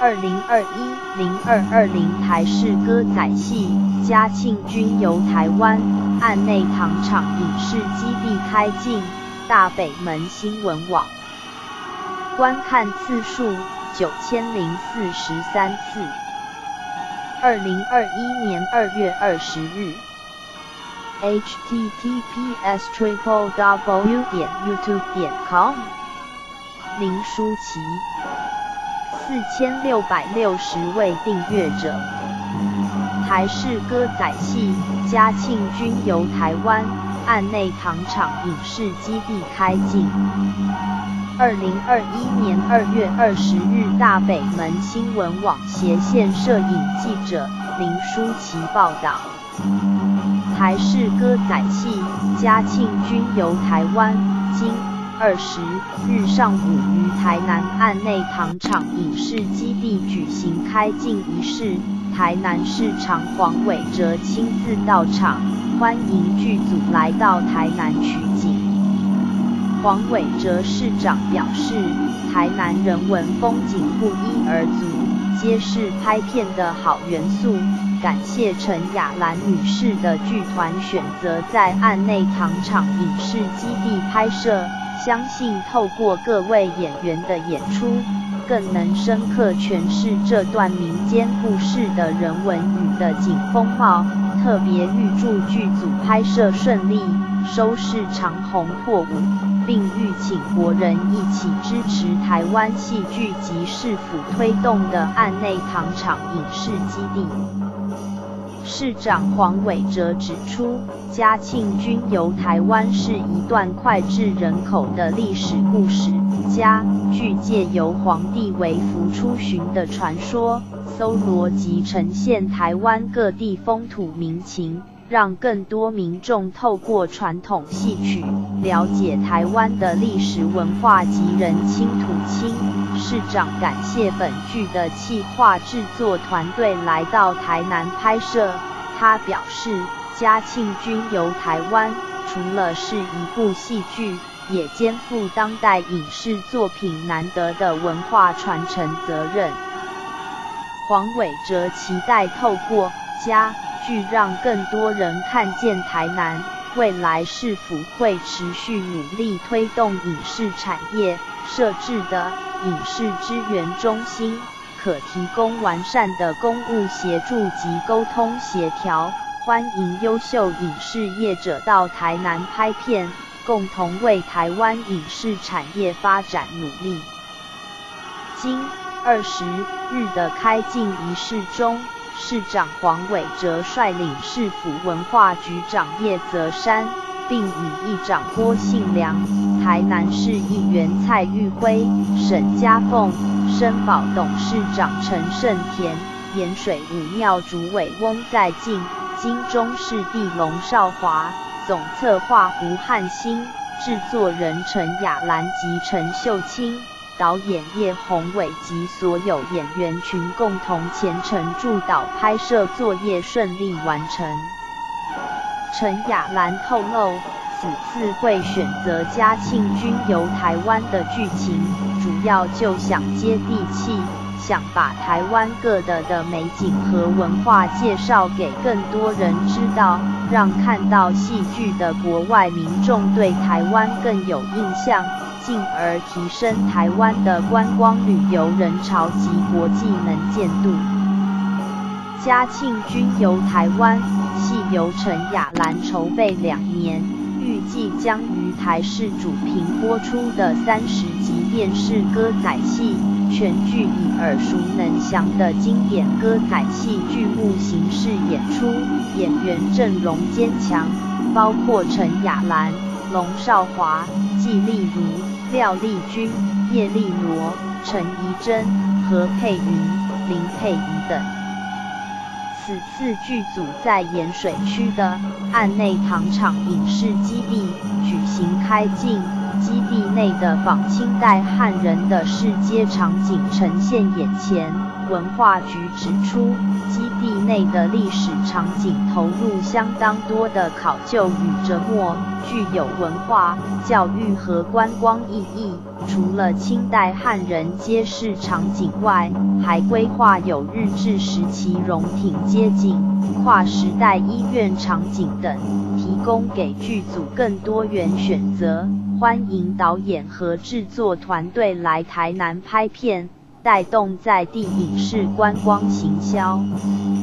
2021-0220台视歌仔戏《嘉庆君游台湾》岸内糖厂影视基地开镜，大北门新闻网观看次数9043次。2021年2月20日。https://youtube.com 林舒淇4660位订阅者。台视歌仔戏《嘉庆君游台湾》岸内糖厂影视基地开镜。2021年2月20日，大北门新闻网斜线摄影记者林舒淇报道。台视歌仔戏《嘉庆君游台湾》今20日上午于台南岸内糖厂影视基地举行开镜仪式，台南市长黄伟哲亲自到场，欢迎剧组来到台南取景。黄伟哲市长表示，台南人文风景不一而足，皆是拍片的好元素。感谢陈雅兰女士的剧团选择在岸内糖厂影视基地拍摄，相信透过各位演员的演出，更能深刻诠释这段民间故事的人文与的景风貌。特别预祝剧组拍摄顺利，收视长虹破5，并预请国人一起支持台湾戏剧及市府推动的岸内糖厂影视基地。市长黄伟哲指出，嘉庆君游台湾是一段脍炙人口的历史故事。嘉剧借由皇帝为福出巡的传说，搜罗及呈现台湾各地风土民情，让更多民众透过传统戏曲了解台湾的历史文化及人亲土亲。市长感谢本剧的企划制作团队来到台南拍摄。他表示，嘉庆君游台湾除了是一部戏剧，也肩负当代影视作品难得的文化传承责任。黄伟哲期待透过嘉剧让更多人看见台南，未来市府会持续努力推动影视产业，设置的影视支援中心可提供完善的公务协助及沟通协调，欢迎优秀影视业者到台南拍片，共同为台湾影视产业发展努力。今20日的开镜仪式中，市长黄伟哲率领市府文化局长叶泽山，并与议长郭信良、台南市议员蔡玉辉、沈家凤、深宝董事长陈胜田、盐水武庙主委翁在进、金钟视帝龙少华、总策划胡汉兴、制作人陈雅兰及陈秀清、导演叶宏伟及所有演员群共同虔诚祝祷拍摄作业顺利完成。陈雅兰透露，此次会选择嘉庆君游台湾的剧情，主要就想接地气，想把台湾各地的美景和文化介绍给更多人知道，让看到戏剧的国外民众对台湾更有印象，进而提升台湾的观光旅游人潮及国际能见度。嘉庆君游台湾系由陈雅兰筹备2年，预计将于台视主频播出的30集电视歌仔戏，全剧以耳熟能详的经典歌仔戏剧目形式演出，演员阵容坚强，包括陈雅兰、龙少华、纪丽如、廖丽君、叶丽罗、陈怡贞、何佩云、林佩仪等。此次剧组在盐水区的岸内糖厂影视基地举行开镜，基地内的仿清代汉人的市街场景呈现眼前， 文化局指出，基地内的历史场景投入相当多的考究与折磨，具有文化、教育和观光意义。除了清代汉人街市场景外，还规划有日治时期荣町街景、跨时代医院场景等，提供给剧组更多元选择。欢迎导演和制作团队来台南拍片，带动在地影视观光行销。